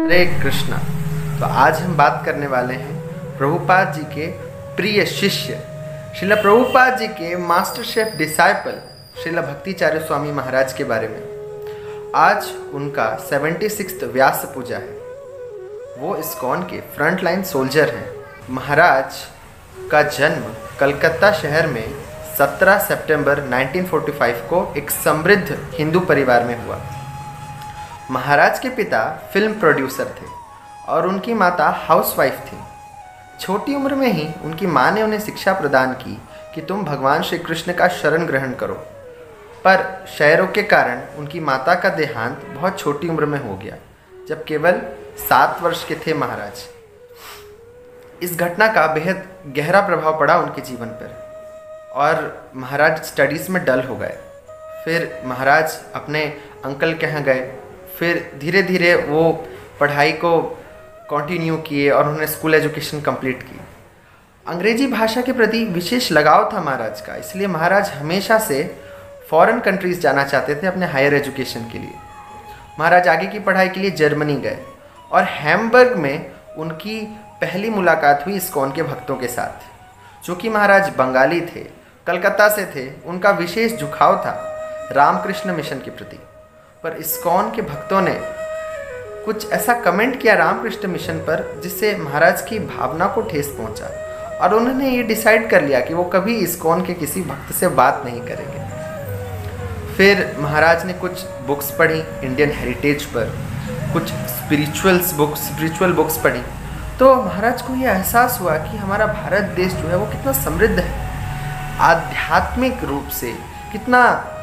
हरे कृष्णा। तो आज हम बात करने वाले हैं प्रभुपाद जी के प्रिय शिष्य श्रील प्रभुपाद जी के master chef disciple Srila Bhakticharya Swami Maharaj के बारे में। आज उनका 76th व्यास पूजा है। वो इस्कॉन के फ्रंट लाइन सोल्जर हैं। महाराज का जन्म कलकत्ता शहर में 17 सितंबर 1945 को एक समृद्ध हिंदू परिवार में हुआ। महाराज के पिता फिल्म प्रोड्यूसर थे और उनकी माता हाउसवाइफ थी। छोटी उम्र में ही उनकी माँ ने उन्हें शिक्षा प्रदान की कि तुम भगवान श्री कृष्ण का शरण ग्रहण करो, पर क्षयरोग के कारण उनकी माता का देहांत बहुत छोटी उम्र में हो गया, जब केवल 7 वर्ष के थे महाराज। इस घटना का बेहद गहरा प्रभाव पड़ा उनके जीवन पर और महाराज स्टडीज़ में डल हो गए। फिर महाराज अपने अंकल के यहाँ गए। फिर धीरे धीरे वो पढ़ाई को कंटिन्यू किए और उन्होंने स्कूल एजुकेशन कंप्लीट की। अंग्रेजी भाषा के प्रति विशेष लगाव था महाराज का, इसलिए महाराज हमेशा से फॉरेन कंट्रीज़ जाना चाहते थे अपने हायर एजुकेशन के लिए। महाराज आगे की पढ़ाई के लिए जर्मनी गए और हैम्बर्ग में उनकी पहली मुलाकात हुई इस्कॉन के भक्तों के साथ। चूँकि महाराज बंगाली थे, कलकत्ता से थे, उनका विशेष झुकाव था रामकृष्ण मिशन के प्रति। पर इस्कॉन के भक्तों ने कुछ ऐसा कमेंट किया रामकृष्ण मिशन पर जिससे महाराज की भावना को ठेस पहुंचा और उन्होंने ये डिसाइड कर लिया कि वो कभी इस्कॉन के किसी भक्त से बात नहीं करेंगे। फिर महाराज ने कुछ बुक्स पढ़ी इंडियन हेरिटेज पर, कुछ स्पिरिचुअल बुक्स पढ़ी। तो महाराज को ये एहसास हुआ कि हमारा भारत देश जो है वो कितना समृद्ध है, आध्यात्मिक रूप से कितना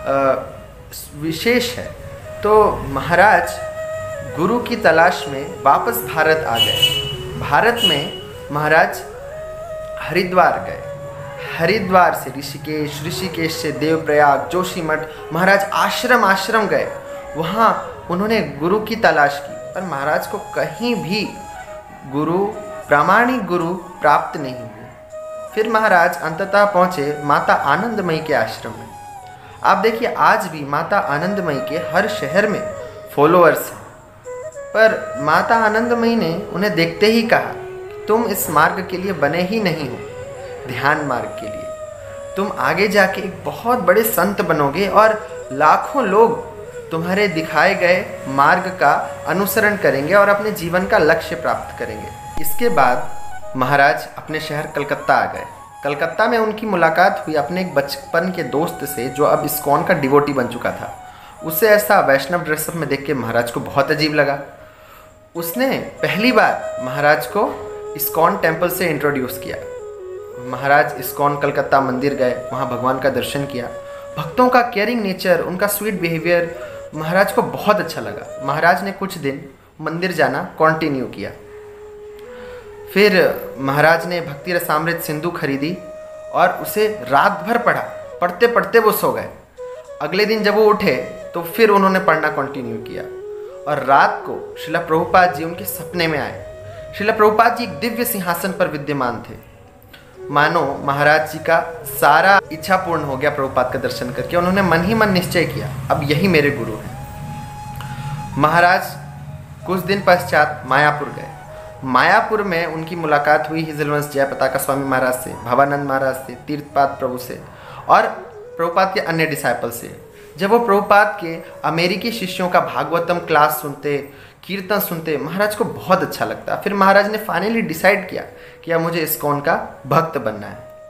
विशेष है। तो महाराज गुरु की तलाश में वापस भारत आ गए। भारत में महाराज हरिद्वार गए। हरिद्वार से ऋषिकेश, ऋषिकेश से देवप्रयाग, जोशीमठ, महाराज आश्रम गए। वहाँ उन्होंने गुरु की तलाश की, पर महाराज को कहीं भी प्रामाणिक गुरु प्राप्त नहीं हुए। फिर महाराज अंततः पहुँचे माता आनंदमयी के आश्रम में। आप देखिए, आज भी माता आनंदमयी के हर शहर में फॉलोअर्स हैं। पर माता आनंदमयी ने उन्हें देखते ही कहा, तुम इस मार्ग के लिए बने ही नहीं हो, ध्यान मार्ग के लिए। तुम आगे जाके एक बहुत बड़े संत बनोगे और लाखों लोग तुम्हारे दिखाए गए मार्ग का अनुसरण करेंगे और अपने जीवन का लक्ष्य प्राप्त करेंगे। इसके बाद महाराज अपने शहर कलकत्ता आ गए। कलकत्ता में उनकी मुलाकात हुई अपने एक बचपन के दोस्त से जो अब इस्कॉन का डिवोटी बन चुका था। उसे ऐसा वैष्णव ड्रेसअप में देख के महाराज को बहुत अजीब लगा। उसने पहली बार महाराज को इस्कॉन टेम्पल से इंट्रोड्यूस किया। महाराज इस्कॉन कलकत्ता मंदिर गए, वहाँ भगवान का दर्शन किया। भक्तों का केयरिंग नेचर, उनका स्वीट बिहेवियर महाराज को बहुत अच्छा लगा। महाराज ने कुछ दिन मंदिर जाना कंटिन्यू किया। फिर महाराज ने भक्ति रसामृत सिंधु खरीदी और उसे रात भर पढ़ा। पढ़ते पढ़ते वो सो गए। अगले दिन जब वो उठे तो फिर उन्होंने पढ़ना कंटिन्यू किया और रात को श्रील प्रभुपाद जी उनके सपने में आए। श्रील प्रभुपाद जी एक दिव्य सिंहासन पर विद्यमान थे। मानो महाराज जी का सारा इच्छा पूर्ण हो गया प्रभुपाद का दर्शन करके। उन्होंने मन ही मन निश्चय किया, अब यही मेरे गुरु हैं। महाराज कुछ दिन पश्चात मायापुर गए। मायापुर में उनकी मुलाकात हुई हिज एलवेंस जयपताका स्वामी महाराज से, भवानंद महाराज से, तीर्थपाद प्रभु से और प्रभुपाद के अन्य डिसाइपल से। जब वो प्रभुपाद के अमेरिकी शिष्यों का भागवतम क्लास सुनते, कीर्तन सुनते, महाराज को बहुत अच्छा लगता। फिर महाराज ने फाइनली डिसाइड किया कि अब मुझे इस्कॉन का भक्त बनना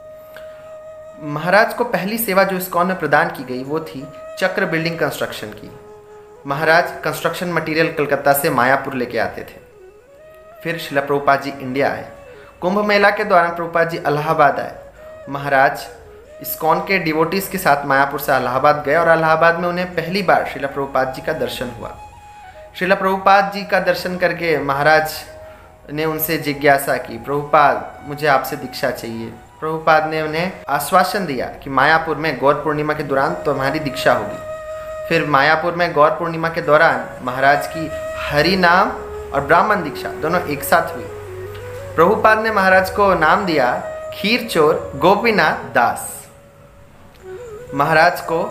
है। महाराज को पहली सेवा जो इस्कॉन में प्रदान की गई वो थी चक्र बिल्डिंग कंस्ट्रक्शन की। महाराज कंस्ट्रक्शन मटेरियल कलकत्ता से मायापुर लेके आते थे। फिर श्रील प्रभुपाद जी इंडिया आए। कुंभ मेला के दौरान प्रभुपाद जी इलाहाबाद आए। महाराज इस्कॉन के डिवोटीज़ के साथ मायापुर से इलाहाबाद गए और इलाहाबाद में उन्हें पहली बार श्रील प्रभुपाद जी का दर्शन हुआ। श्रील प्रभुपाद जी का दर्शन करके महाराज ने उनसे जिज्ञासा की, प्रभुपाद मुझे आपसे दीक्षा चाहिए। प्रभुपाद ने उन्हें आश्वासन दिया कि मायापुर में गौर पूर्णिमा के दौरान तुम्हारी दीक्षा होगी। फिर मायापुर में गौर पूर्णिमा के दौरान महाराज की हरि नाम और ब्राह्मण दीक्षा दोनों एक साथ हुई। प्रभुपाद ने महाराज को नाम दिया खीर चोर गोपीनाथ दास। महाराज को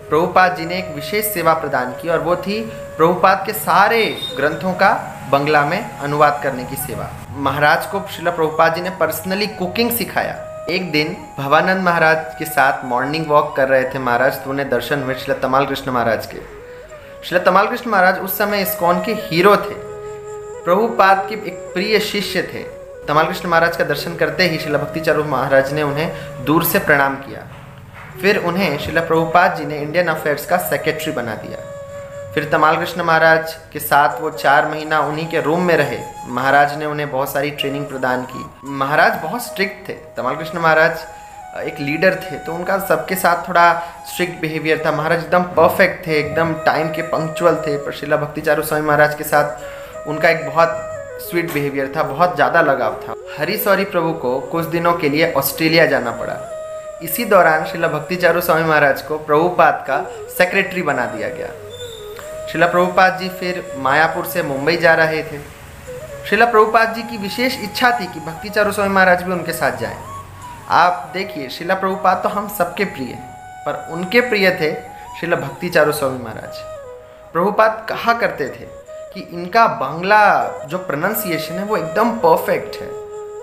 प्रभुपाद जी ने एक विशेष सेवा प्रदान की और वो थी प्रभुपाद के सारे ग्रंथों का बंगला में अनुवाद करने की सेवा। महाराज को श्रील प्रभुपाद जी ने पर्सनली कुकिंग सिखाया। एक दिन भवानंद महाराज के साथ मॉर्निंग वॉक कर रहे थे महाराज, तो उन्हें दर्शन हुए श्रील तमाल कृष्ण महाराज के। श्रील तमाल कृष्ण महाराज उस समय इस्कॉन के हीरो थे, प्रभुपाद के एक प्रिय शिष्य थे। तमाल कृष्ण महाराज का दर्शन करते ही श्रील भक्ति चारू महाराज ने उन्हें दूर से प्रणाम किया। फिर उन्हें श्रील प्रभुपाद जी ने इंडियन अफेयर्स का सेक्रेटरी बना दिया। फिर तमाल कृष्ण महाराज के साथ वो 4 महीना उन्हीं के रूम में रहे। महाराज ने उन्हें बहुत सारी ट्रेनिंग प्रदान की। महाराज बहुत स्ट्रिक्ट थे। तमाल कृष्ण महाराज एक लीडर थे, तो उनका सबके साथ थोड़ा स्ट्रिक्ट बिहेवियर था। महाराज एकदम परफेक्ट थे, एकदम टाइम के पंक्चुअल थे। पर श्रील भक्ति चारू स्वामी महाराज के साथ उनका एक बहुत स्वीट बिहेवियर था, बहुत ज़्यादा लगाव था। हरी सॉरी प्रभु को कुछ दिनों के लिए ऑस्ट्रेलिया जाना पड़ा। इसी दौरान श्रील भक्ति चारू स्वामी महाराज को प्रभुपाद का सेक्रेटरी बना दिया गया। श्रील प्रभुपाद जी फिर मायापुर से मुंबई जा रहे थे। श्रील प्रभुपाद जी की विशेष इच्छा थी कि भक्ति चारू स्वामी महाराज भी उनके साथ जाएं। आप देखिए, श्रील प्रभुपाद तो हम सबके प्रिय हैं, पर उनके प्रिय थे श्रील भक्ति चारू स्वामी महाराज। प्रभुपाद कहा करते थे कि इनका बांग्ला जो प्रोनाउंसिएशन है वो एकदम परफेक्ट है।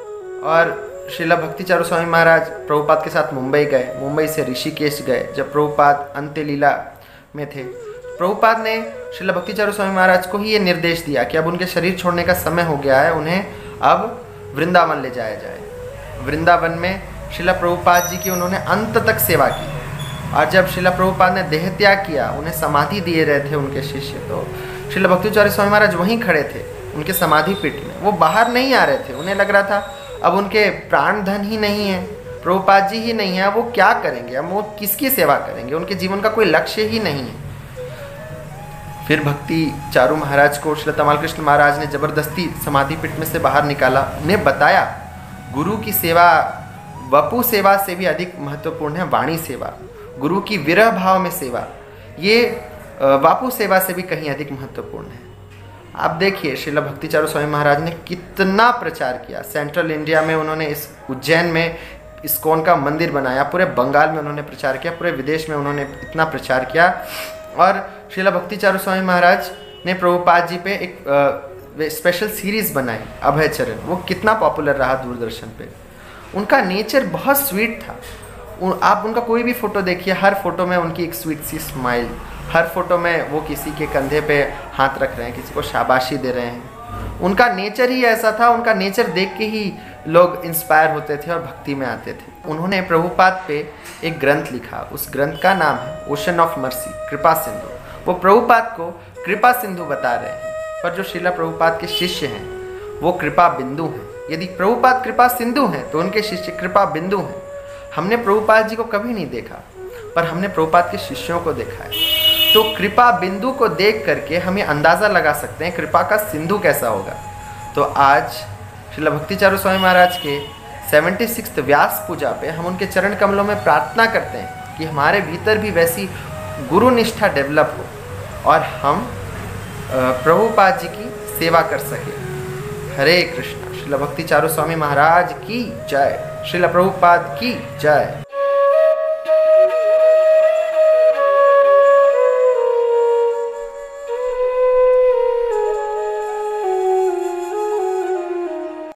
और श्रील भक्ति चारू स्वामी महाराज प्रभुपाद के साथ मुंबई गए, मुंबई से ऋषिकेश गए। जब प्रभुपाद अंत्य लीला में थे, प्रभुपाद ने श्रील भक्ति चारू स्वामी महाराज को ही ये निर्देश दिया कि अब उनके शरीर छोड़ने का समय हो गया है, उन्हें अब वृंदावन ले जाया जाए। वृंदावन में श्रील प्रभुपाद जी की उन्होंने अंत तक सेवा की। और जब श्रील प्रभुपाद ने देह त्याग किया, उन्हें समाधि दिए रहे थे उनके शिष्य, तो श्रील भक्ति चारू स्वामी महाराज वहीं खड़े थे उनके समाधि पीठ में। वो बाहर नहीं आ रहे थे। उन्हें लग रहा था अब उनके प्राण धन ही नहीं है, प्रभुपाद जी ही नहीं है, वो क्या करेंगे, अब वो किसकी सेवा करेंगे, उनके जीवन का कोई लक्ष्य ही नहीं है। फिर भक्ति चारू महाराज को श्रील तमाल कृष्ण महाराज ने जबरदस्ती समाधि पीठ में से बाहर निकाला। उन्हें बताया गुरु की सेवा वपु सेवा से भी अधिक महत्वपूर्ण है वाणी सेवा। गुरु की विरह भाव में सेवा ये वापु सेवा से भी कहीं अधिक महत्वपूर्ण है। आप देखिए, श्रील भक्ति चारू स्वामी महाराज ने कितना प्रचार किया। सेंट्रल इंडिया में उन्होंने इस उज्जैन में इस्कॉन का मंदिर बनाया, पूरे बंगाल में उन्होंने प्रचार किया, पूरे विदेश में उन्होंने इतना प्रचार किया। और श्रील भक्ति चारू स्वामी महाराज ने प्रभुपाद जी पे एक स्पेशल सीरीज़ बनाई, अभय चरण। वो कितना पॉपुलर रहा दूरदर्शन पे। उनका नेचर बहुत स्वीट था। आप उनका कोई भी फ़ोटो देखिए, हर फोटो में उनकी एक स्वीट सी स्माइल, हर फोटो में वो किसी के कंधे पे हाथ रख रहे हैं, किसी को शाबाशी दे रहे हैं। उनका नेचर ही ऐसा था। उनका नेचर देख के ही लोग इंस्पायर होते थे और भक्ति में आते थे। उन्होंने प्रभुपाद पे एक ग्रंथ लिखा। उस ग्रंथ का नाम है ओशन ऑफ मर्सी, कृपा सिंधु। वो प्रभुपाद को कृपा सिंधु बता रहे हैं, पर जो श्रीला प्रभुपाद के शिष्य हैं वो कृपा बिंदु हैं। यदि प्रभुपाद कृपा सिंधु हैं तो उनके शिष्य कृपा बिंदु हैं। हमने प्रभुपाद जी को कभी नहीं देखा, पर हमने प्रभुपाद के शिष्यों को देखा है। तो कृपा बिंदु को देख करके हमें अंदाज़ा लगा सकते हैं कृपा का सिंधु कैसा होगा। तो आज श्रील भक्ति चारू स्वामी महाराज के 76th व्यास पूजा पे हम उनके चरण कमलों में प्रार्थना करते हैं कि हमारे भीतर भी वैसी गुरु निष्ठा डेवलप हो और हम प्रभुपाद जी की सेवा कर सके। हरे कृष्णा। श्रील भक्ति चारू स्वामी महाराज की जय। श्रील प्रभुपाद की जय।